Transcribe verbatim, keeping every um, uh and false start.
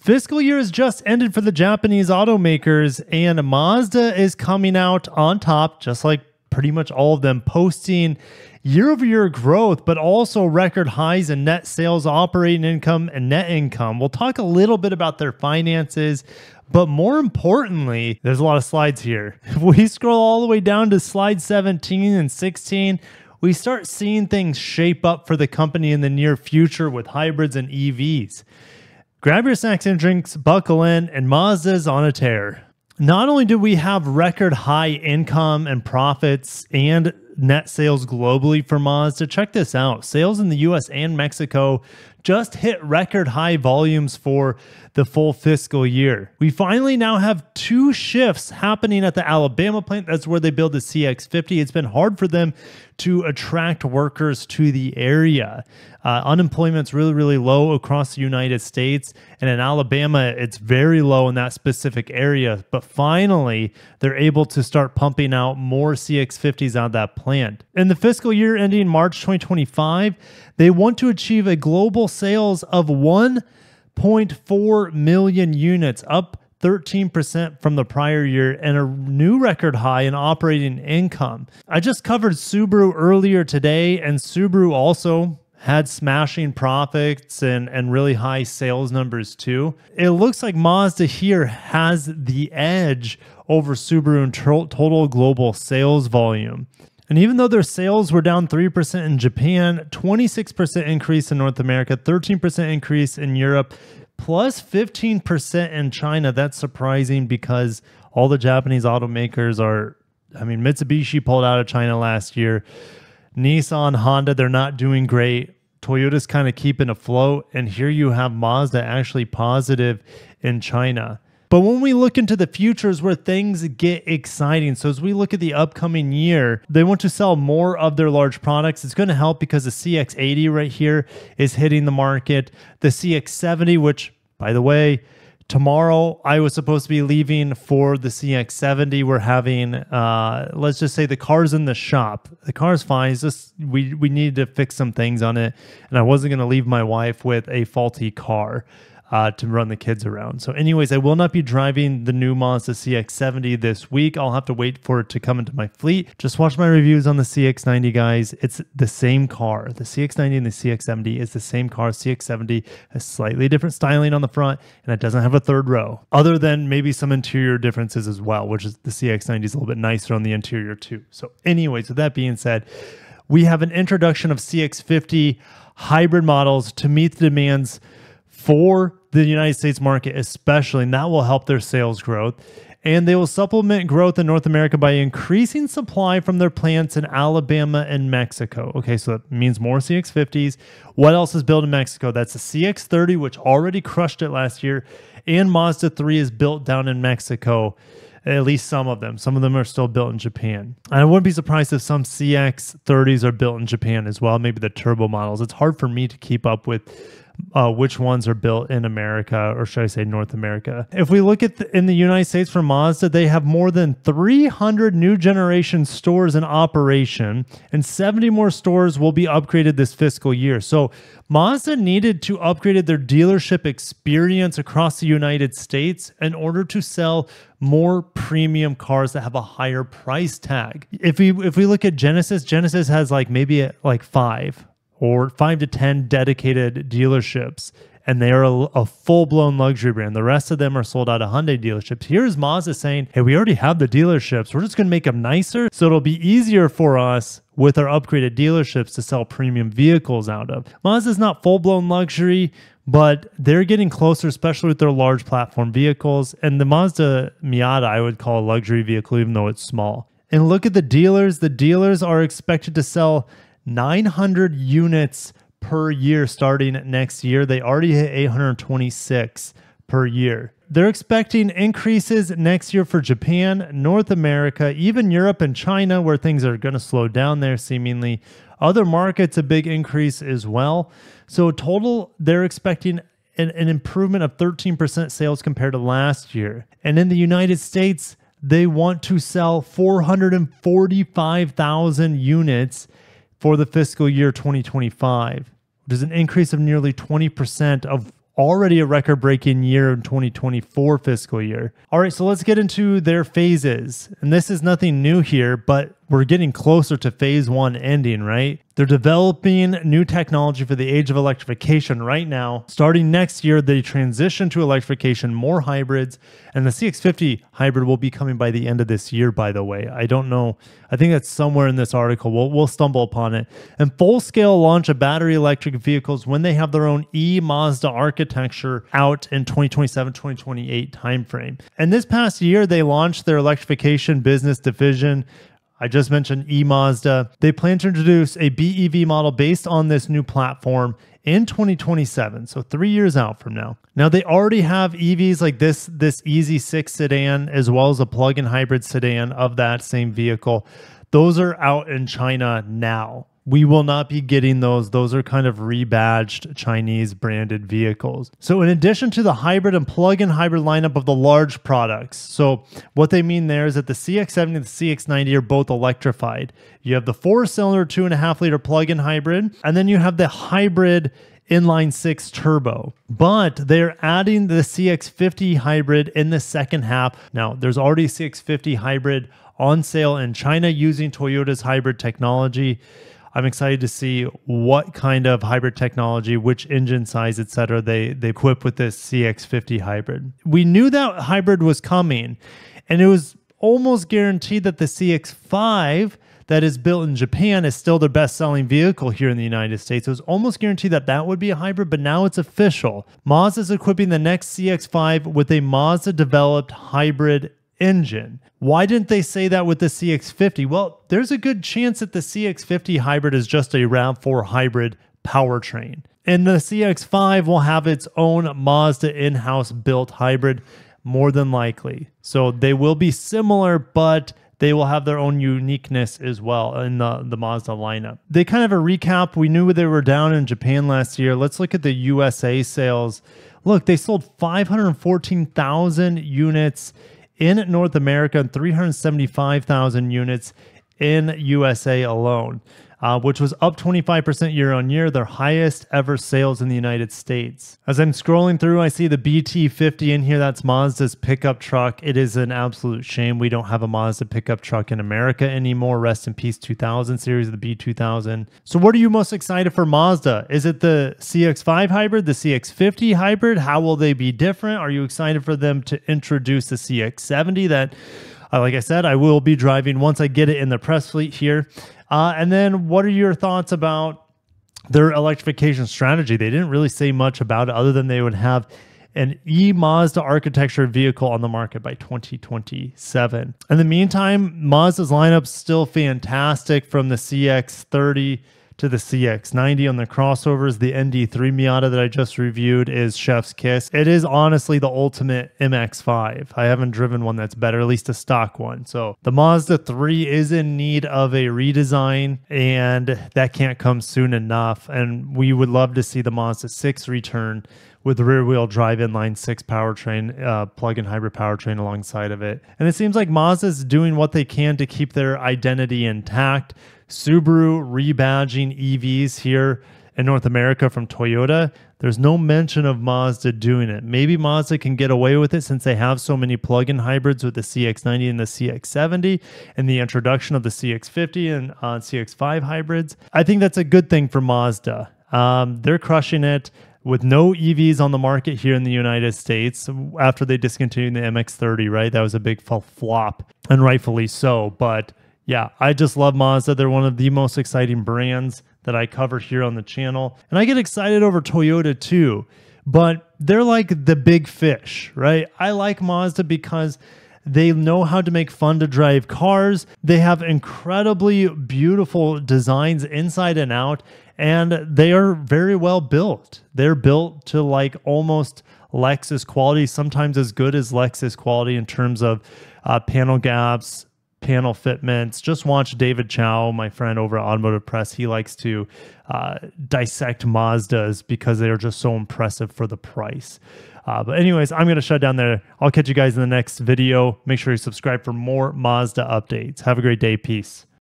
fiscal year has just ended for the Japanese automakers, and Mazda is coming out on top, just like pretty much all of them, posting year-over-year growth, but also record highs in net sales, operating income, and net income. We'll talk a little bit about their finances, but more importantly, there's a lot of slides here. If we scroll all the way down to slide seventeen and sixteen, we start seeing things shape up for the company in the near future with hybrids and E Vs. Grab your snacks and drinks, buckle in, and Mazda's on a tear. Not only do we have record high income and profits and net sales globally for Mazda, check this out. Sales in the U S and Mexico just hit record high volumes for the full fiscal year. We finally now have two shifts happening at the Alabama plant. That's where they build the C X fifty. It's been hard for them to attract workers to the area. Uh, unemployment's really, really low across the United States. And in Alabama, it's very low in that specific area. But finally, they're able to start pumping out more C X fifties out of that plant. In the fiscal year ending March twenty twenty-five, they want to achieve a global sales of one point four million units, up thirteen percent from the prior year, and a new record high in operating income. I just covered Subaru earlier today, and Subaru also had smashing profits and, and really high sales numbers too. It looks like Mazda here has the edge over Subaru in total global sales volume. And even though their sales were down three percent in Japan, twenty-six percent increase in North America, thirteen percent increase in Europe, plus fifteen percent in China. That's surprising because all the Japanese automakers are, I mean, Mitsubishi pulled out of China last year. Nissan, Honda, they're not doing great. Toyota's kind of keeping afloat. And here you have Mazda actually positive in China. But when we look into the futures where things get exciting, so as we look at the upcoming year, they want to sell more of their large products. It's going to help because the C X eighty right here is hitting the market. The C X seventy, which, by the way, tomorrow I was supposed to be leaving for the C X seventy. We're having, uh, let's just say the car's in the shop. The car's fine. It's just we, we needed to fix some things on it. And I wasn't going to leave my wife with a faulty car Uh, to run the kids around. So anyways, I will not be driving the new Mazda C X seventy this week. I'll have to wait for it to come into my fleet. Just watch my reviews on the C X ninety, guys. It's the same car. The C X ninety and the C X seventy is the same car. C X seventy has slightly different styling on the front, and it doesn't have a third row, other than maybe some interior differences as well, which is the C X ninety is a little bit nicer on the interior too. So anyways, with that being said, we have an introduction of C X fifty hybrid models to meet the demands for the United States market especially, and that will help their sales growth. And they will supplement growth in North America by increasing supply from their plants in Alabama and Mexico. Okay, so that means more C X fifties. What else is built in Mexico? That's the C X thirty, which already crushed it last year, and Mazda three is built down in Mexico. At least some of them. Some of them are still built in Japan. And I wouldn't be surprised if some C X thirties are built in Japan as well, maybe the turbo models. It's hard for me to keep up with Uh, which ones are built in America, or should I say North America. If we look at the, in the United States for Mazda, they have more than three hundred new generation stores in operation, and seventy more stores will be upgraded this fiscal year. So Mazda needed to upgrade their dealership experience across the United States in order to sell more premium cars that have a higher price tag. If we if we look at Genesis, Genesis has like maybe a, like five. or five to ten dedicated dealerships, and they are a, a full-blown luxury brand. The rest of them are sold out of Hyundai dealerships. Here's Mazda saying, hey, we already have the dealerships. We're just going to make them nicer, so it'll be easier for us with our upgraded dealerships to sell premium vehicles out of. Mazda's not full-blown luxury, but they're getting closer, especially with their large platform vehicles. And the Mazda Miata, I would call a luxury vehicle, even though it's small. And look at the dealers. The dealers are expected to sell nine hundred units per year starting next year. They already hit eight hundred twenty-six per year. They're expecting increases next year for Japan, North America, even Europe and China, where things are going to slow down there seemingly. Other markets, a big increase as well. So total, they're expecting an, an improvement of thirteen percent sales compared to last year. And in the United States, they want to sell four hundred forty-five thousand units for the fiscal year twenty twenty-five, which is an increase of nearly twenty percent of already a record-breaking year in twenty twenty-four fiscal year. All right, so let's get into their phases. And this is nothing new here, but we're getting closer to phase one ending, right? They're developing new technology for the age of electrification right now. Starting next year, they transition to electrification, more hybrids, and the C X fifty hybrid will be coming by the end of this year, by the way. I don't know. I think that's somewhere in this article. We'll, we'll stumble upon it. And full-scale launch of battery electric vehicles when they have their own e-Mazda architecture out in twenty twenty-seven, twenty twenty-eight timeframe. And this past year, they launched their electrification business division. I just mentioned e-Mazda. They plan to introduce a B E V model based on this new platform in twenty twenty-seven, so three years out from now. Now, they already have E Vs like this, this E Z six sedan, as well as a plug-in hybrid sedan of that same vehicle. Those are out in China now. We will not be getting those. Those are kind of rebadged Chinese branded vehicles. So in addition to the hybrid and plug-in hybrid lineup of the large products, so what they mean there is that the C X seventy and the C X ninety are both electrified. You have the four-cylinder, two and a half liter plug-in hybrid, and then you have the hybrid inline six turbo. But they're adding the C X fifty hybrid in the second half. Now, there's already C X fifty hybrid on sale in China using Toyota's hybrid technology. I'm excited to see what kind of hybrid technology, which engine size, et cetera, they, they equip with this C X fifty hybrid. We knew that hybrid was coming, and it was almost guaranteed that the C X five that is built in Japan is still the best-selling vehicle here in the United States. It was almost guaranteed that that would be a hybrid, but now it's official. Mazda is equipping the next C X five with a Mazda-developed hybrid engine. Why didn't they say that with the C X fifty? Well, there's a good chance that the C X fifty hybrid is just a RAV four hybrid powertrain. And the C X five will have its own Mazda in-house built hybrid, more than likely. So they will be similar, but they will have their own uniqueness as well in the, the Mazda lineup. They kind of a recap. We knew they were down in Japan last year. Let's look at the U S A sales. Look, they sold five hundred fourteen thousand units in North America and three hundred seventy-five thousand units in U S A alone, uh, which was up twenty-five percent year on year, their highest ever sales in the United States. As I'm scrolling through, I see the B T fifty in here. That's Mazda's pickup truck. It is an absolute shame we don't have a Mazda pickup truck in America anymore. Rest in peace two thousand series of the B two thousand. So what are you most excited for Mazda? Is it the C X five hybrid, the C X fifty hybrid? How will they be different? Are you excited for them to introduce the C X seventy that, uh, like I said, I will be driving once I get it in the press fleet here? Uh, and then what are your thoughts about their electrification strategy? They didn't really say much about it other than they would have an e-Mazda architecture vehicle on the market by twenty twenty-seven. In the meantime, Mazda's lineup's still fantastic, from the C X thirty to the C X ninety on the crossovers. The N D three Miata that I just reviewed is chef's kiss. It is honestly the ultimate M X five. I haven't driven one that's better, at least a stock one. So the Mazda three is in need of a redesign, and that can't come soon enough. And we would love to see the Mazda six return with the rear-wheel drive inline six powertrain, uh, plug-in hybrid powertrain alongside of it. And it seems like Mazda's doing what they can to keep their identity intact. Subaru rebadging E Vs here in North America from Toyota. There's no mention of Mazda doing it. Maybe Mazda can get away with it since they have so many plug-in hybrids with the C X ninety and the C X seventy and the introduction of the C X fifty and uh, C X five hybrids. I think that's a good thing for Mazda. Um, they're crushing it with no E Vs on the market here in the United States after they discontinued the M X thirty, right? That was a big flop, and rightfully so. But yeah, I just love Mazda. They're one of the most exciting brands that I cover here on the channel. And I get excited over Toyota too, but they're like the big fish, right? I like Mazda because they know how to make fun to drive cars. They have incredibly beautiful designs inside and out, and they are very well built. They're built to like almost Lexus quality, sometimes as good as Lexus quality in terms of uh, panel gaps, panel fitments. Just watch David Chow, my friend over at Automotive Press. He likes to uh, dissect Mazdas because they are just so impressive for the price. Uh, but anyways, I'm going to shut down there. I'll catch you guys in the next video. Make sure you subscribe for more Mazda updates. Have a great day. Peace.